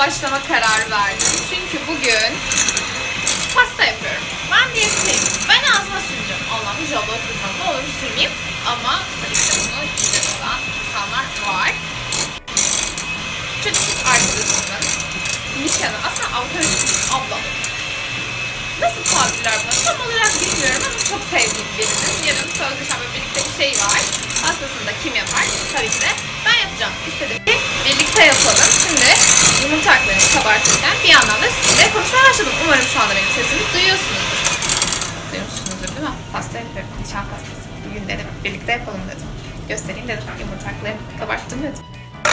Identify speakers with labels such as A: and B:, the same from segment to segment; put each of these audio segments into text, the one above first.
A: başlama kararı verdim. Çünkü bugün pasta yapıyorum. Ben diyetteyim. Ben ağzıma süreceğim. Allah'ım inşallah sürmem. Ne olur sürmeyeyim. Ama tabii ki bunu yiyecek olan insanlar var. Çocukluk arkadaşımın nişanı. Aslında ablam. Nasıl tabirler buna? Tam olarak bilmiyorum ama çok sevdiğim birinin. Yarın sözleşme birlikte bir şey var. Pastasını kim yapar? Tabii ki de ben yapacağım. İstedim ki birlikte yapalım. Şimdi yumurta aklarını kabartırken bir yandan da sizinle konuşmaya başladım. Umarım şu anda benim sesimi duyuyorsunuzdur. Duyuyorsunuzdur değil mi? Pasta yapıyorum. Nişan pastası. Bugün dedim birlikte yapalım dedim. Göstereyim dedim. Yumurta aklarını kabarttım dedim.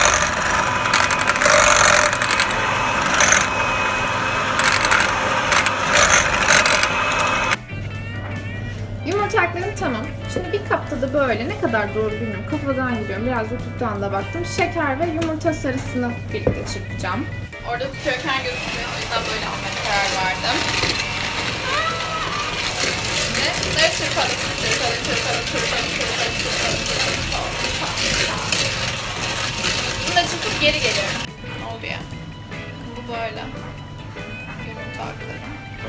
A: Yumurtaklarım tamam. Şimdi bir kapta da böyle ne kadar doğru bilmiyorum. Kafadan gidiyorum. Biraz YouTube'dan da baktım. Şeker ve yumurta sarısını birlikte çırpacağım. Orada tutuyorken gözüküyor. O yüzden böyle almaya karar verdim. Şimdi bunları çırpalım. Bunu da çırpıp geri geliyorum. Ne oluyor? Bu böyle. Yumurta akları.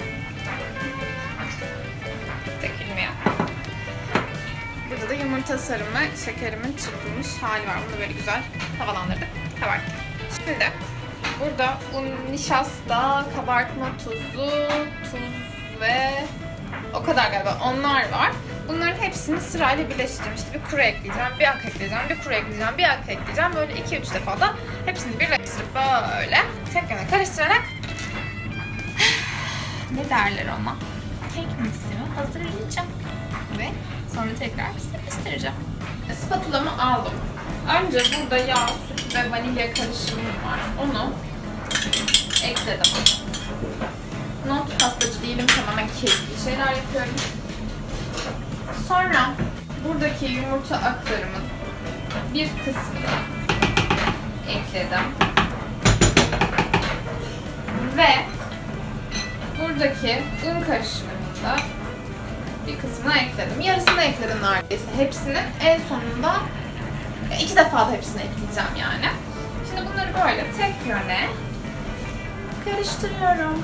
A: Dökülmüyor. Burada da yumurta sarımı, şekerimin çırpılmış hali var. Bunu böyle güzel havalandırdık. Kabarttık. Şimdi burada un, nişasta, kabartma tozu, tuz ve o kadar galiba onlar var. Bunların hepsini sırayla birleştireceğim. İşte bir kuru ekleyeceğim, bir ak ekleyeceğim, bir kuru ekleyeceğim, bir ak ekleyeceğim. Böyle 2-3 defa da hepsini birleştirip böyle tekrar karıştırarak ne derler ona? Kek miksimi hazırlayacağım ve sonra tekrar serpiştireceğim. Spatulamı aldım. Önce burada yağ, süt ve vanilya karışımım var. Onu ekledim. Not pastacı değilim, tamamen keyifli şeyler yapıyorum. Sonra buradaki yumurta aklarımın bir kısmını ekledim. Ve buradaki un karışımının da bir kısmını ekledim. Yarısını ekledim neredeyse. Hepsini en sonunda 2 defa da hepsini ekleyeceğim yani. Şimdi bunları böyle tek yöne karıştırıyorum.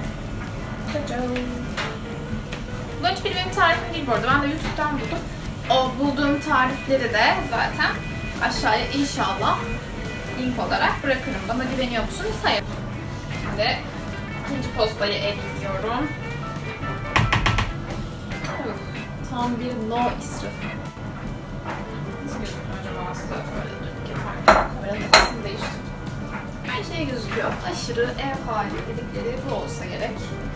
A: Bu hiçbir benim tarifim değil bu arada. Ben de YouTube'dan buldum. O bulduğum tarifleri de zaten aşağıya inşallah link olarak bırakırım. Bana güveniyor musunuz? Hayır. Şimdi ikinci postayı ekliyorum. Tam bir no israf. Nasıl gözüküyor acaba size böyle yaparken? Kameranın açısını değiştirdim. Her şey gözüküyor. Aşırı ev hali dedikleri bu olsa gerek.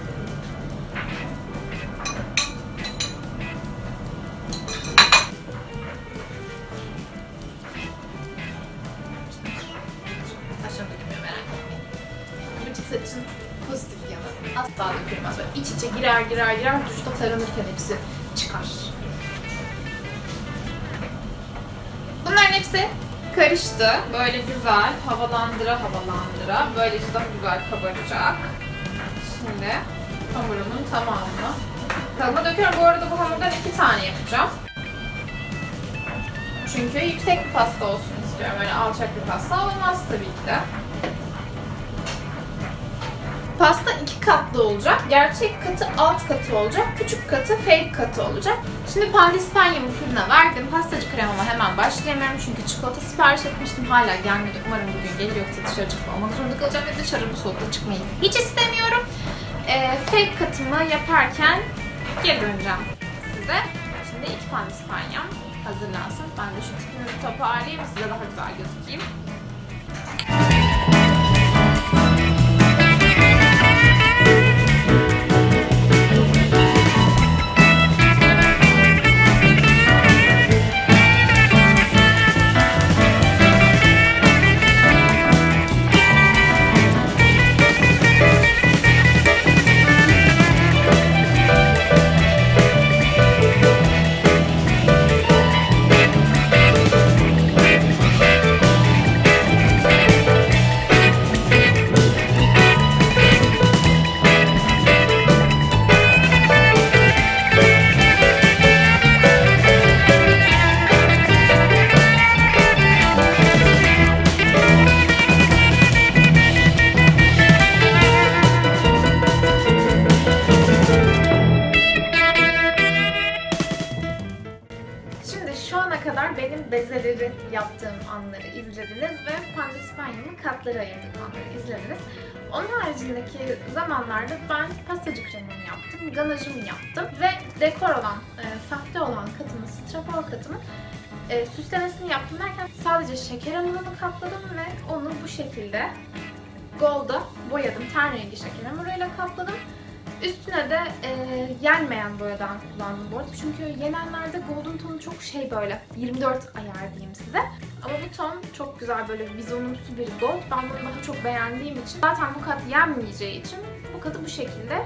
A: Taşım dökülmüyor, merak etmeyin. Yumurta saçın pozitif yanı. Asla dökülmez. Böyle iç içe girer duşta taranırken hepsi çıkar. Bunların hepsi karıştı. Böyle güzel havalandıra. Böylece daha güzel kabaracak. Şimdi hamurumun tamamını kalıma döküyorum. Bu arada bu hamurdan 2 tane yapacağım. Çünkü yüksek bir pasta olsun istiyorum. Öyle alçak bir pasta olmaz tabii ki de. Pasta 2 katlı olacak. Gerçek katı alt katı olacak. Küçük katı fake katı olacak. Şimdi pandispanyamı fırına verdim. Pastacı kremama hemen başlayamıyorum. Çünkü çikolata sipariş etmiştim. Hala gelmedi. Umarım bugün gelir. Yoksa dışarı çıkıp olmak zorunda kalacağım. Ve dışarı bu soğukta çıkmayı hiç istemiyorum. Fake katımı yaparken geri döneceğim size. Şimdi 2 pandispanyam hazırlansın. Ben de şu tipimi toparlayayım. Size daha güzel gözükeyim. Şu ana kadar benim bezeleri yaptığım anları izlediniz ve pandispanyamın katları ayırdığım anları izlediniz. Onun haricindeki zamanlarda ben pastacı kremimi yaptım, ganajımı yaptım ve dekor olan, sahte olan katımı, strafor katımı süslemesini yaptım derken sadece şeker hamurunu kapladım ve onu bu şekilde gold'a boyadım. Ten rengi şeker hamuruyla kapladım. Üstüne de yenmeyen boyadan kullandım bu arada. Çünkü yenenlerde gold'un tonu çok böyle 24 ayar diyeyim size. Ama bu ton çok güzel böyle vizonumsu bir gold. Ben bunu daha çok beğendiğim için zaten bu kat yenmeyeceği için bu katı bu şekilde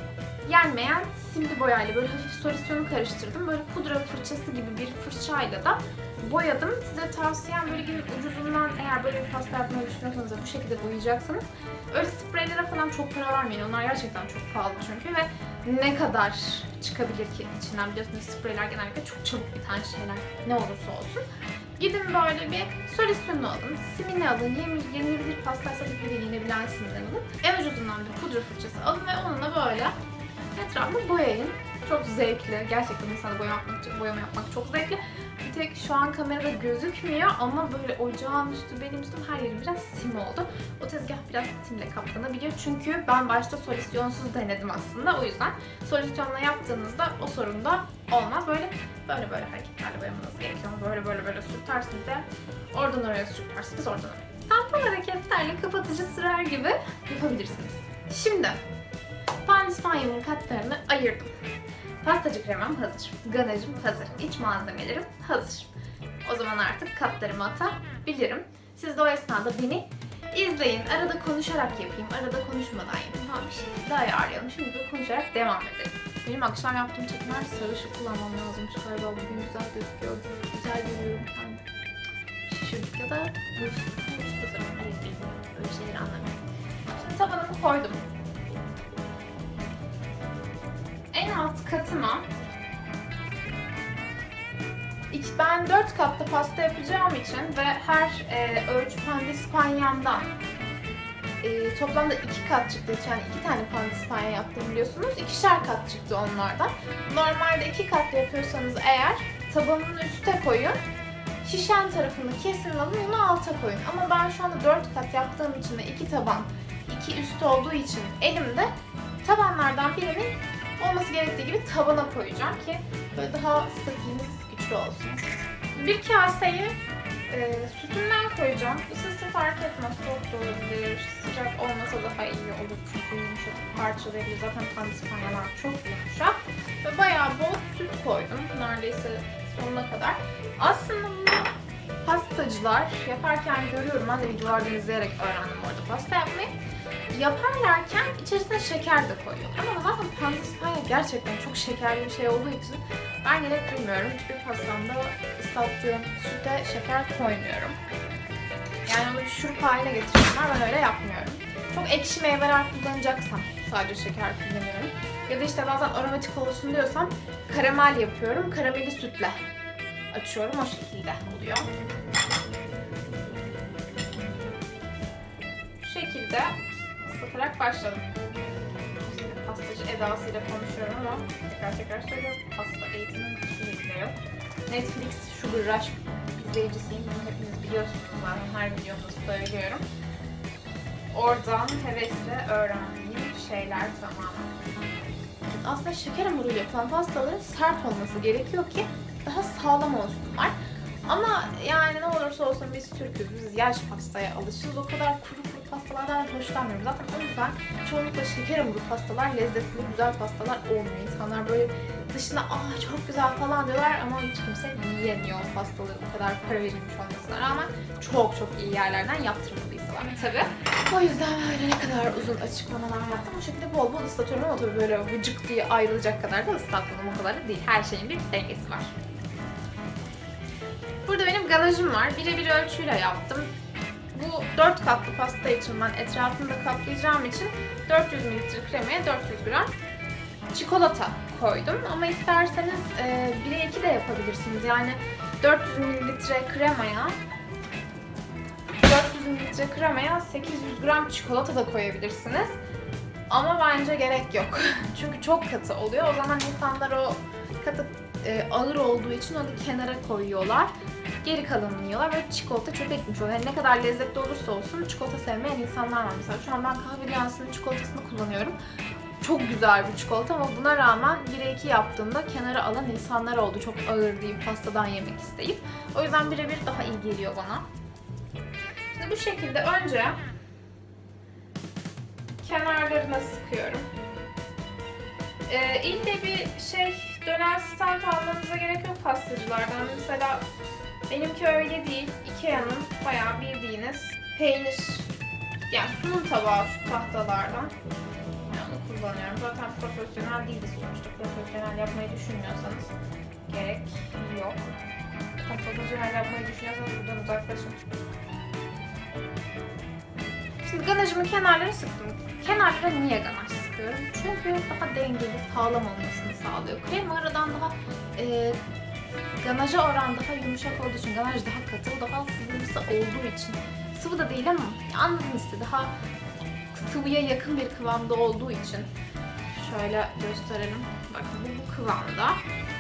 A: yenmeyen simli boyayla böyle hafif solüsyonu karıştırdım. Böyle pudra fırçası gibi bir fırçayla da boyadım. Size tavsiyem böyle gibi ucuzundan eğer böyle bir pasta yapmayı düşünüyorsanız da bu şekilde boyayacaksınız. Öyle spreylere falan çok para vermeyin. Onlar gerçekten çok pahalı çünkü ve ne kadar çıkabilir ki içinden, biliyorsunuz spreyler genellikle çok çabuk biten şeyler ne olursa olsun. Gidin böyle bir solüsyonunu alın, simini alın, yenilebilir pastaysa bir yenebilen simden alın. En ucuzundan bir pudra fırçası alın ve onunla böyle etrafını boyayın. Çok zevkli. Gerçekten insana boyama yapmak çok zevkli. Bir tek şu an kamerada gözükmüyor ama böyle ocağın üstü, benim üstüm, her yerim biraz sim oldu. O tezgah biraz simle kaplanabiliyor. Çünkü ben başta solüsyonsuz denedim aslında. O yüzden solüsyonla yaptığınızda o sorun da olmaz. Böyle hareketlerle boyamanız gerekiyor. Böyle sürtersiniz de oradan oraya sürtersiniz, oradan oraya. Tampon hareketlerle kapatıcı sürer gibi yapabilirsiniz. Şimdi pandispanyamın katlarını ayırdım. Pastacı kremem hazır. Ganajım hazır. İç malzemelerim hazır. O zaman artık katlarımı atabilirim. Siz de o esnada beni izleyin. Arada konuşarak yapayım, arada konuşmadan yapayım. Bir şekilde ayarlayalım. Şimdi böyle konuşarak devam edelim. Benim akşam yaptığım çekimler sarışık kullanmam lazımmış galiba. Bugün güzel gözüküyor. Güzel görüyorum kendim. Şaşırdık ya da bu zaman öyle şeyleri anlamıyorum. Şimdi tabanımı koydum. En alt katıma ben 4 katlı pasta yapacağım için ve her ölçü pandispanyamdan toplamda 2 kat çıktı. Yani 2 tane pandispanya yaptım biliyorsunuz. 2'şer kat çıktı onlardan. Normalde 2 katlı yapıyorsanız eğer tabanını üste koyun. Şişen tarafını kesin alın, onu alta koyun. Ama ben şu anda 4 kat yaptığım için de 2 taban, 2 üst olduğu için elimde tabanlardan birinin olması gerektiği gibi tabana koyacağım ki böyle daha statiğimiz güçlü olsun. Bir kaseyi sütünden koyacağım. Isısı fark etmez, soğuk da olabilir, sıcak olmasa daha iyi olur çünkü yumuşak parçalayabilir. Zaten pandispanyalar çok yumuşak. Ve bayağı bol süt koydum, neredeyse sonuna kadar. Aslında bunu pastacılar yaparken görüyorum, ben de videolardan izleyerek öğrendim orada pasta yapmayı. Yaparlarken içerisine şeker de koyuyorlar. Ama zaten pandispanya gerçekten çok şekerli bir şey olduğu için ben gerek duymuyorum. Hiçbir pastamda ıslattığım süte şeker koymuyorum. Yani onu bir şurup haline getiriyorlar. Ben öyle yapmıyorum. Çok ekşi meyveler kullanacaksam sadece şeker kullanıyorum. Ya da işte bazen aromatik olsun diyorsam karamel yapıyorum. Karameli sütle açıyorum. O şekilde oluyor. Bu şekilde ıslatarak başladım. Pastacı edasıyla konuşuyorum ama tekrar söylüyorum. Pasta eğitimim kesinlikle yok. Netflix Sugar Rush izleyicisiyim. Bunu hepiniz biliyorsunuz. Ben her videomda söylüyorum. Oradan hevesle öğrendiğim şeyler tamamen. Aslında şeker hamuruyla yapılan pastaların sert olması gerekiyor ki daha sağlam olsunlar. Ama yani ne olursa olsun biz Türk'üz, biz yaş pastaya alışırız. O kadar kuru pastalardan hoşlanmıyorum. Zaten o yüzden çoğunlukla şeker hamuru pastalar lezzetli, güzel pastalar olmuyor. İnsanlar böyle dışına çok güzel falan diyorlar ama hiç kimse yiyemiyor o pastaları. O kadar para verilmiş olmasına rağmen çok iyi yerlerden yaptırmalıysalar tabii. O yüzden böyle ne kadar uzun açıklamalar yaptım. Bu şekilde bol bol ıslatıyorum ama tabii böyle vıcık diye ayrılacak kadar da ıslatmadım, o kadar da değil. Her şeyin bir dengesi var. Burada benim ganajım var. Birebir ölçüyle yaptım. Bu 4 katlı pasta için ben etrafını da kaplayacağım için 400 ml kremaya 400 gram çikolata koydum. Ama isterseniz 1'e 2 de yapabilirsiniz. Yani 400 ml kremaya 800 gram çikolata da koyabilirsiniz. Ama bence gerek yok. Çünkü çok katı oluyor. O zaman insanlar o katı ağır olduğu için onu kenara koyuyorlar. Geri kalanını yiyorlar ve çikolata çöpe gitmiş oluyor. Yani ne kadar lezzetli olursa olsun çikolata sevmeyen insanlar var mesela. Şu an ben kahve dünyasının çikolatasını kullanıyorum. Çok güzel bir çikolata ama buna rağmen 1'e 2 yaptığımda kenara alan insanlar oldu. Çok ağır deyip pastadan yemek isteyip. O yüzden birebir daha iyi geliyor bana. Şimdi bu şekilde önce kenarlarına sıkıyorum. İlle bir döner stand almanıza gerek yok pastacılardan. Mesela benimki öyle değil. Ikea'nın bayağı bildiğiniz peynir, yani sunum tabağı şu tahtalardan. Yani onu kullanıyorum. Zaten profesyonel değiliz sonuçta. Profesyonel yapmayı düşünmüyorsanız gerek yok. Profesyonel yapmayı düşünüyorsanız buradan uzaklaşın. Şimdi ganajımı kenarlara sıktım. Kenarlara niye ganaj sıkıyorum? Çünkü daha dengeli, sağlam olmasını sağlıyor. Krema aradan daha ganaja oran daha yumuşak olduğu için, ganaj daha katı, daha sıvımsı olduğu için. Sıvı da değil ama anladınız işte, daha sıvıya yakın bir kıvamda olduğu için. Şöyle gösterelim. Bakın bu kıvamda.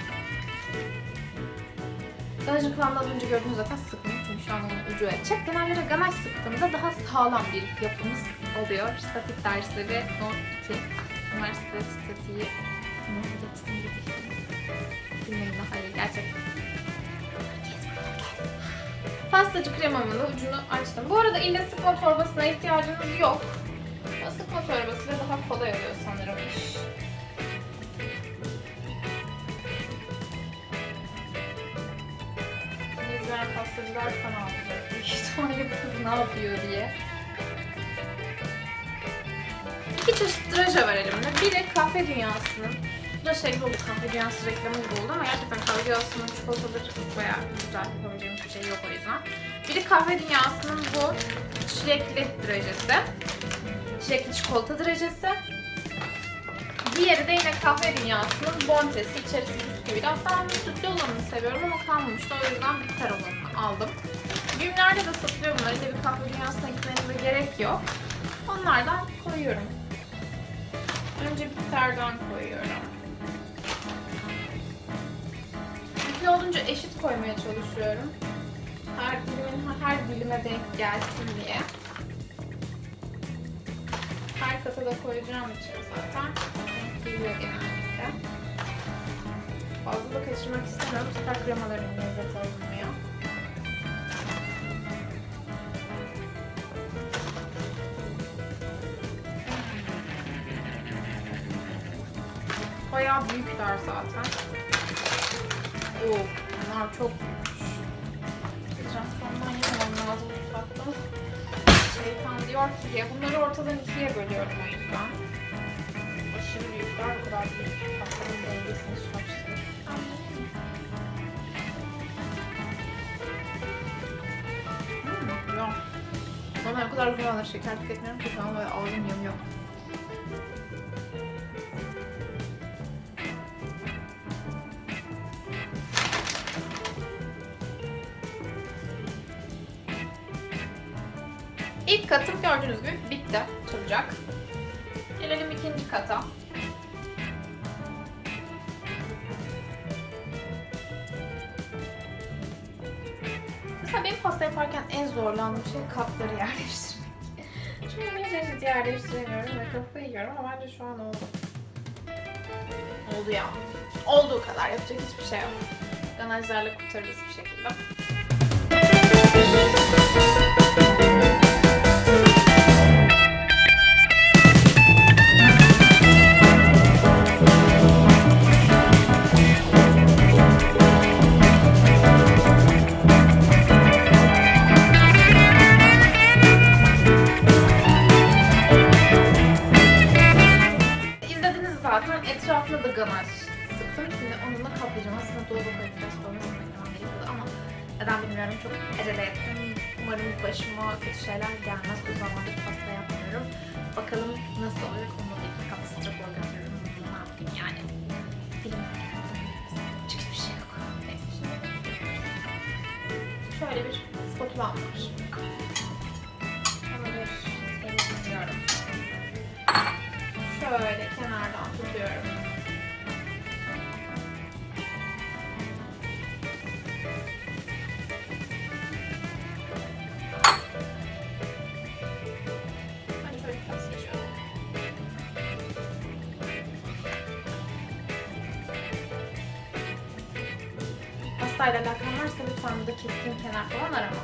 A: Ganajın kıvamını az önce gördüğünüz zaten sıkmış çünkü şu an onun ucu açık. Kenarlara ganaj sıktığımda daha sağlam bir yapımız oluyor. Statik dersleri not 2. Üniversite statiği bilmiyorum, hayır gerçekten. Pastacı kremamın ucunu açtım. Bu arada illa sıkma torbasına ihtiyacınız yok. Sıkma torbasıyla daha kolay oluyor sanırım iş. İzleyen pastacılar sana alacak. Büyük ihtimalle bu kız ne yapıyor diye. İki çeşit draje var elimde. Biri Kahve Dünyası'nın. Bu da oldu, Kahve Dünyası reklamı gibi oldu ama gerçekten Kahve Dünyası'nın çikolataları bayağı güzel, yapabileceğim hiçbir şey yok o yüzden. Biri Kahve Dünyası'nın bu çilekli drajesi. Çilekli çikolata drajesi. Diğeri de yine Kahve Dünyası'nın Bontesi, içerisi bisküvili. Hatta ben sütlü olanını seviyorum ama kalmamıştı, o yüzden bitter olanını aldım. Bimler'de de satılıyor bunlar. İlle bir Kahve Dünyası'na gitmenize gerek yok. Onlardan koyuyorum. Önce bitterden koyuyorum. Mümkün olduğunca eşit koymaya çalışıyorum. Her dilime denk gelsin diye. Her kata da koyacağım için zaten geliyor genellikle. Fazla da kaçırmak istemiyorum. Bu sefer kremalarının lezzeti alınmıyor. Bayağı büyükler zaten. Oo, bunlar çok büyükmüş. Transformdan yemem lazım mutfakta. Şeytan diyor ki ya, bunları ortadan ikiye bölüyorum o yüzden. Aşırı büyükler, bu kadar büyük. Tatların dengesini şaştırıyor. Güzel. Bana o kadar güzel olur. Şeker tüketmiyorum ki şu an böyle ağzım yanıyor. İlk katım gördüğünüz gibi bitti. Çabucak. Gelelim ikinci kata. Mesela benim pasta yaparken en zorlandığım şey kapları yerleştirmek. Çünkü bir çeşit yerleştiremiyorum ve kafayı yiyorum ama bence şu an oldu. Oldu ya. Olduğu kadar, yapacak hiçbir şey yok. Ganajlarla kurtarırız bir şekilde. Etrafına da ganaj sıktım. Şimdi onunla kaplayacağım. Aslında dolaba koyup biraz dolmasını beklemem gerekiyordu ama neden bilmiyorum. Çok acele ettim. Umarım başıma kötü şeyler gelmez. O zamandır pasta yapmıyorum. Bakalım nasıl olacak. Onu da iki kat strafor gönderiyorum. Ne yapayım yani. Bilmiyorum. Çıkış bir şey yok. Neyse şimdi. Şöyle bir spatulam var. Onu bir temizliyorum. Şöyle kenardan tutuyorum. pastayla alakan varsa lütfen burada keskin kenar falan arama.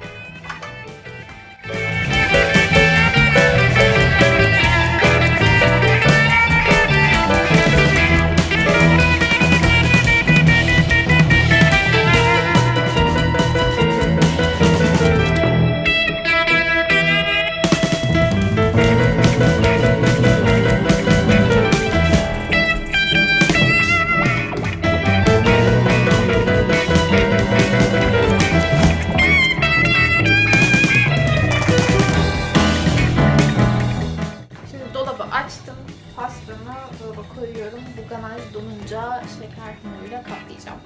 A: Koyuyorum. Bu ganaj donunca şeker hamuruyla kaplayacağım.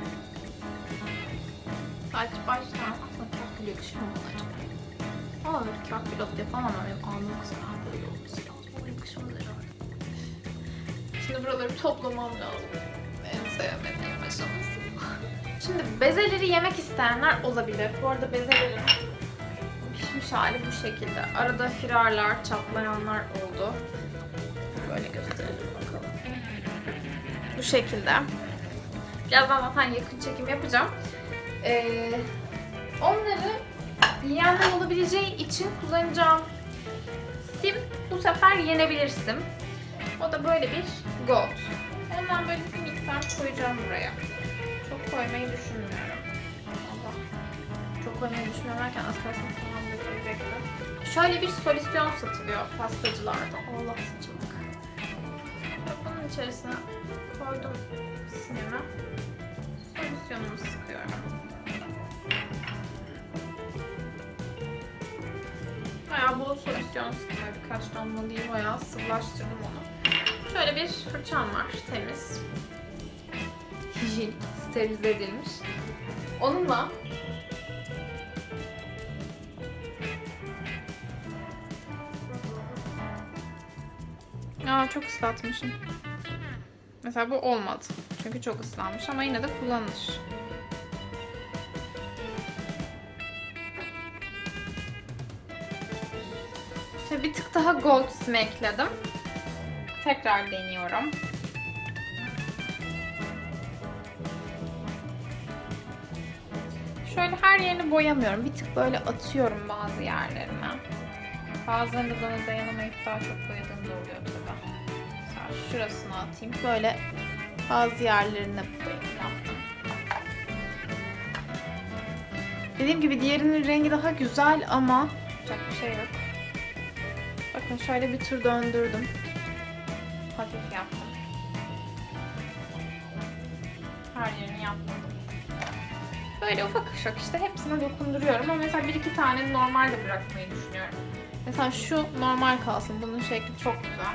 A: Saç baştan aslında çok yakışıyor mu acaba? Ama böyle kağıt pilot yapamam ama benim alnım kısa böyle olması lazım. O yakışmaz herhalde. Şimdi buraları toplamam lazım. En sevmediğim aşaması. Şimdi bezeleri yemek isteyenler olabilir. Bu arada bezelerin pişmiş hali bu şekilde. Arada firarlar, çatlayanlar oldu. Böyle gösterelim bakalım. Bu şekilde. Birazdan zaten yakın çekim yapacağım. Onları yiyenler olabileceği için kullanacağım sim bu sefer yenebilir sim. O da böyle bir gold. Ondan böyle bir miktar koyacağım buraya. Çok koymayı düşünmüyorum. Allah. Çok koymayı düşünmüyorum derken aslında falan dökülecekti. Şöyle bir solüsyon satılıyor pastacılarda. Allah sıçmak. Bunun içerisine koydum sinemi. Solüsyonumu sıkıyorum. Bayağı bol solüsyon sıkıyorum. Birkaç damla değil, bayağı sıvılaştırdım onu. Şöyle bir fırçam var, temiz. Hijyenik, sterilize edilmiş. Onunla çok ıslatmışım. Mesela bu olmadı. Çünkü çok ıslanmış ama yine de kullanılır. Şöyle bir tık daha gold sim ekledim. Tekrar deniyorum. Şöyle her yerini boyamıyorum. Bir tık böyle atıyorum bazı yerlerine. Bazılarında bana dayanamayıp daha çok boyadığım da oluyor tabii. Mesela şurasına atayım. Böyle bazı yerlerine yaptım. Dediğim gibi diğerinin rengi daha güzel ama yapacak bir şey yok. Bakın şöyle bir tur döndürdüm. Hafif yaptım. Her yerini yaptım. Böyle ufak ufak işte hepsine dokunduruyorum ama mesela bir iki tane normal de bırakmayı düşünüyorum. Mesela şu normal kalsın. Bunun şekli çok güzel.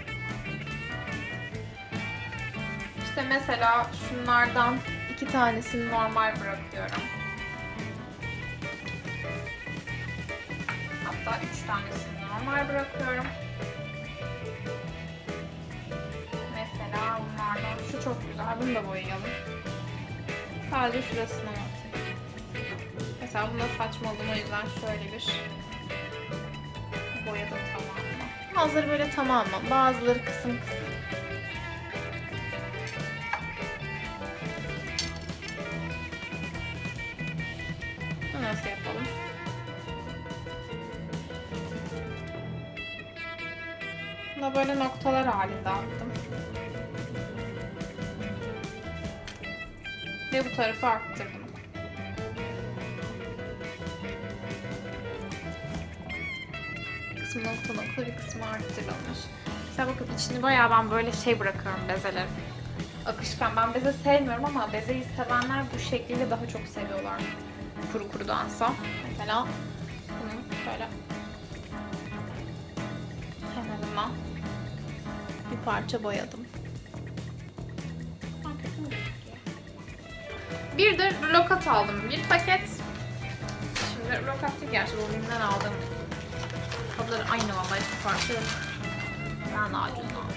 A: İşte mesela şunlardan 2 tanesini normal bırakıyorum. Hatta 3 tanesini normal bırakıyorum. Mesela bunlardan şu çok güzel. Bunu da boyayalım. Sadece şurasına atayım. Mesela bunda saçmaladım, o yüzden şöyle bir boyadım tamamını. Bazıları böyle tamamen, bazıları kısım kısım. Bunu nasıl yapalım? Bunu böyle noktalar halinde attım. Ve bu tarafı arttırdım. Kısmı nokta nokta, bir kısmı arttırılmış. Mesela bakın içini bayağı ben böyle şey bırakıyorum bezelerin. Akışkan. Ben beze sevmiyorum ama bezeyi sevenler bu şekliyle daha çok seviyorlar. Kuru kurudansa. Mesela bunu şöyle kenarına bir parça boyadım. Bir de rulo kat aldım. Bir paket. Şimdi rulo kat değil, gerçi Rolim'den aldım. Kabları aynı vallahi, hiçbir farkı yok. Ben daha ucuz aldım.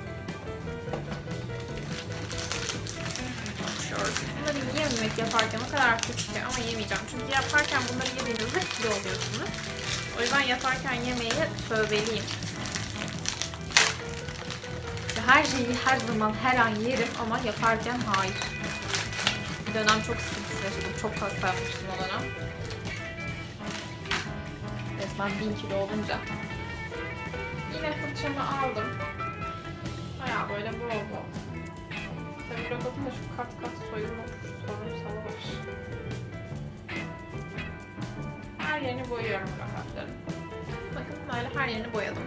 A: Açıyoruz. Bunları yememek yaparken o kadar kötü ama yemeyeceğim. Çünkü yaparken bunları yediğinizde kilo oluyorsunuz. O yüzden yaparken yemeği tövbeliyim. Her şeyi her zaman her an yerim ama yaparken hayır. Bir dönem çok sıkıntı yaşadım. Çok hasta yapmıştım o dönem. Resmen 1000 kilo olunca. Yine fırçamı aldım. Bayağı böyle bol bol. Tabii robotun da şu kat kat soyulma sorunsalı var. Her yerini boyuyorum robotların. Bakın böyle her yerini boyadım.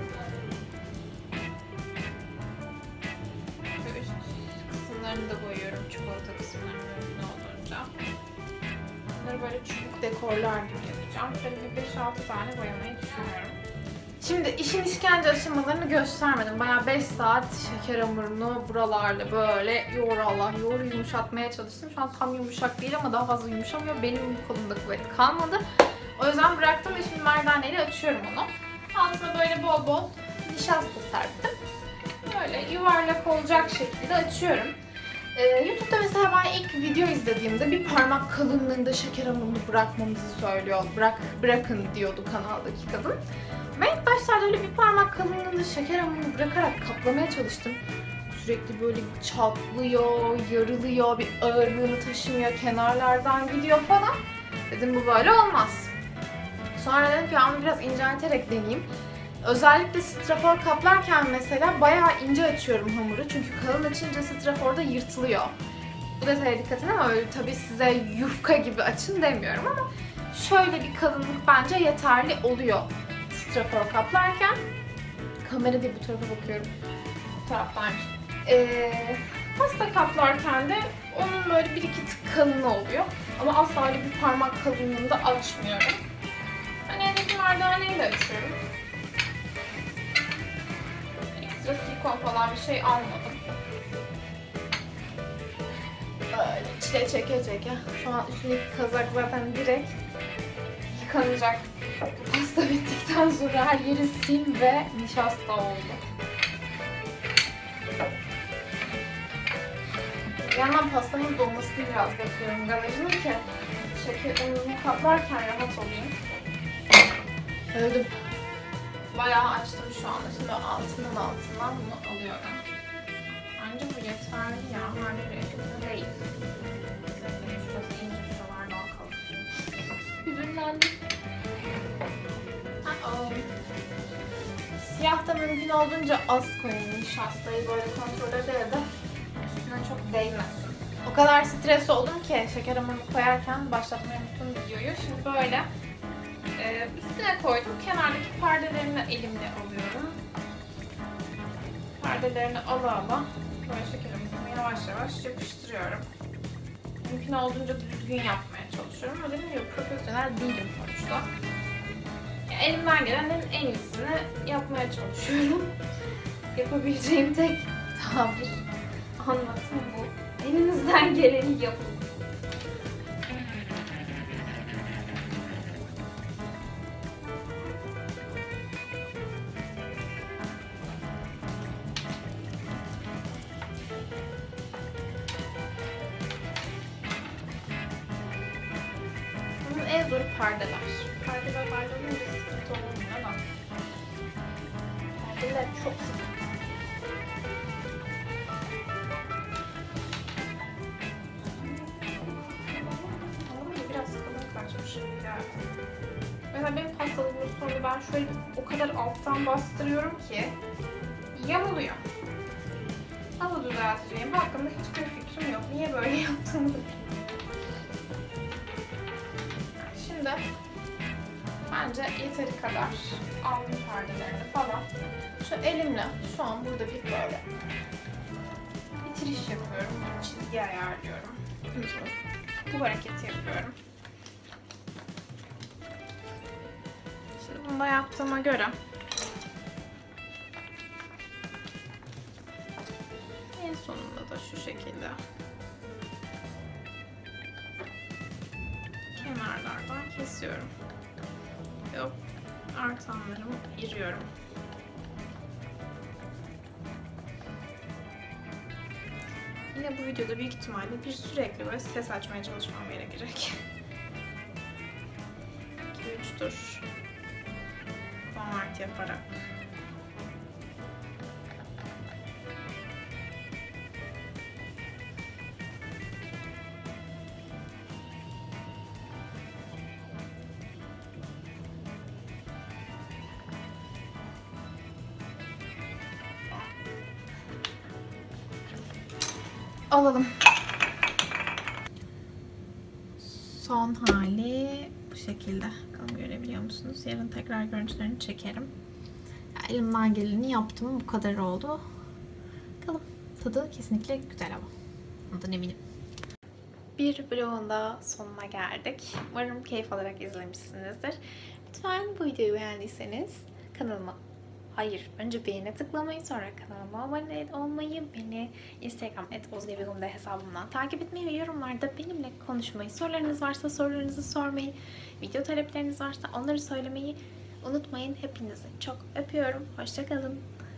A: Ve üst kısımlarını da boyuyorum. Çikolata kısımlarını mümkün olduğunca. Bunları böyle çubuk dekorlar gibi yapacağım. Şöyle bir 5-6 tane boyamayı düşünüyorum. Şimdi işin işkence aşamalarını göstermedim. Bayağı 5 saat şeker hamurunu buralarla böyle yoğur yumuşatmaya çalıştım. Şu an tam yumuşak değil ama daha fazla yumuşamıyor. Benim bu kolumda kuvvet kalmadı. O yüzden bıraktım ve şimdi merdaneyle açıyorum onu. Altına böyle bol bol nişasta serptim. Böyle yuvarlak olacak şekilde açıyorum. YouTube'da mesela ben ilk video izlediğimde bir parmak kalınlığında şeker hamurunu bırakmamızı söylüyor. Bırakın diyordu kanaldaki kadın. Ben ilk başlarda öyle bir parmak kalınlığında şeker hamurunu bırakarak kaplamaya çalıştım. Sürekli böyle çatlıyor, yarılıyor, bir ağırlığını taşımıyor, kenarlardan gidiyor falan. Dedim bu böyle olmaz. Sonra dedim ki ama biraz incelterek deneyeyim. Özellikle strafor kaplarken mesela bayağı ince açıyorum hamuru. Çünkü kalın açınca straforda yırtılıyor. Bu detaya dikkat edin ama öyle tabii size yufka gibi açın demiyorum ama şöyle bir kalınlık bence yeterli oluyor strafor kaplarken. Kamera değil, bu tarafa bakıyorum. Bu taraftaymış. Pasta kaplarken de onun böyle bir iki tık kalını oluyor. Ama asla öyle bir parmak kalınlığında açmıyorum. Hani elindeki merdaneyi de açıyorum. Ekstra silikon falan bir şey almadım. Böyle çile çeke çeke. Şu an üstündeki kazak zaten direkt yıkanacak. Pasta bittikten sonra her yeri sim ve nişasta oldu. Bir yandan pastanın dolmasını biraz bekliyorum ganajını ki şeker ununu kaplarken rahat olayım. Öldüm. Bayağı açtım şu anda. Şimdi altından bunu alıyorum. Bence bu yeterli ya. Her yeri değil. Şurası ince, şuralar daha kalın. Hüzünlendim. Siyah da mümkün olduğunca az koyun nişastayı, böyle kontrol ede üstüne çok değmesin. O kadar stres oldum ki şeker hamurunu koyarken başlatmayı unuttum videoyu. Şimdi böyle üstüne koydum. Kenardaki perdelerini elimle alıyorum. Perdelerini ala böyle şeker hamurunu yavaş yavaş yapıştırıyorum. Mümkün olduğunca düzgün yapmaya çalışıyorum. Ama dediğim gibi profesyonel değilim sonuçta. Yani elimden gelenin en iyisini yapmaya çalışıyorum. Yapabileceğim tek tabir, anlatım bu. Elinizden geleni yapın. Bunun en zoru perdeler. Perdeler olunca sıkıntı olmuyor da. Perdeler çok sıkıntı. Biraz kalın kaçmış yani. Mesela benim pastalığımın sonunda ben şöyle o kadar alttan bastırıyorum ki yamuluyor. Nasıl düzelteceğim? Hakkında hiçbir fikrim yok. Niye böyle yaptığımı da bilmiyorum. Şimdi bence yeteri kadar aldım perdelerini falan. Şu elimle şu an burada bir böyle bitiriş yapıyorum. Çizgi ayarlıyorum. Bu hareketi yapıyorum. Şimdi bunu da yaptığıma göre en sonunda da şu şekilde kenarlardan kesiyorum. Ve o artanlarımı ayırıyorum. Yine bu videoda büyük ihtimalle sürekli böyle ses açmaya çalışmam gerekecek. 2-3 tur konvert yaparak. alalım. Son hali bu şekilde. Bakalım görebiliyor musunuz? Yarın tekrar görüntülerini çekerim. Elimden geleni yaptım. Bu kadar oldu. Bakalım. Tadı kesinlikle güzel ama. Ondan eminim. Bir vlogun da sonuna geldik. Umarım keyif alarak izlemişsinizdir. Lütfen bu videoyu beğendiyseniz kanalıma önce beğene tıklamayı, sonra kanalıma abone olmayı, beni Instagram @ozgebigumde hesabımdan takip etmeyi ve yorumlarda benimle konuşmayı, sorularınız varsa sorularınızı sormayı, video talepleriniz varsa onları söylemeyi unutmayın. Hepinizi çok öpüyorum. Hoşça kalın.